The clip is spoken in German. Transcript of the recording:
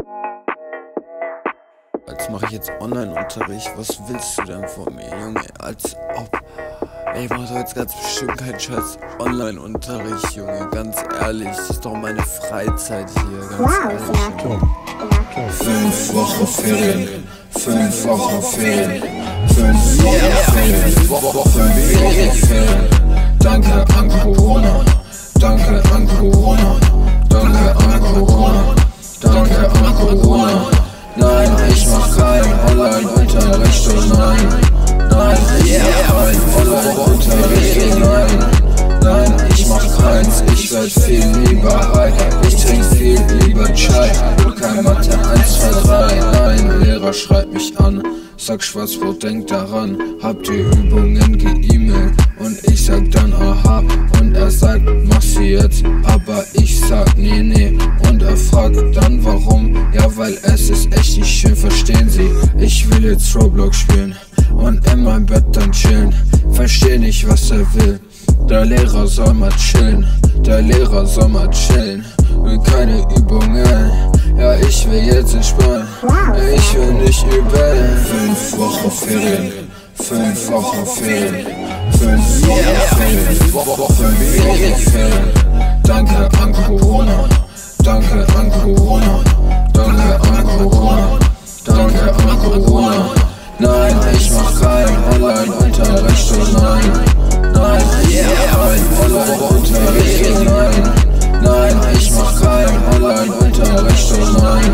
Als mache ich jetzt Online-Unterricht. Was willst du denn von mir, Junge? Als ob. Ey, ich mach doch jetzt ganz bestimmt keinen Scheiß Online-Unterricht, Junge. Ganz ehrlich, das ist doch meine Freizeit hier. Ganz ehrlich, Junge. 5 Wochen Ferien, 5 Wochen Ferien, 5 Wochen Ferien. Danke an Corona, danke an Corona, danke an Corona, danke an Corona. Nein, ich mach keinen Online-Unterricht, oh nein. Nein, ich mach keinen Online-Unterricht, oh nein. Nein, ich mach keins, ich werd viel lieber high. Ich trink viel lieber Chai und kein Mathe 1, 2, 3. Nein, Lehrer schreibt mich an, sag Schwarzbrot, denk daran. Hab die Übungen ge-E-Mailt und ich sag dann aha. Und er sagt, mach sie jetzt, aber ich sag nee, nee. Und er fragt dann warum, ja weil es ist echt nicht schön, verstehen Sie. Ich will jetzt Roblox spielen und in meinem Bett dann chillen. Versteh nicht was er will. Der Lehrer soll mal chillen, der Lehrer soll mal chillen. Will keine Übungen, ja ich will jetzt entspannen. Ich will nicht üben. 5 Wochen Ferien, 5 Wochen Ferien, 5 Wochen Ferien. Danke an Corona, danke an Corona, danke an Corona, danke an Corona. Nein, ich mach keinen Online-Unterricht, oh nein. Nein, ich mach keinen Online-Unterricht, oh nein. Nein, ich mach keinen Online-Unterricht, oh nein.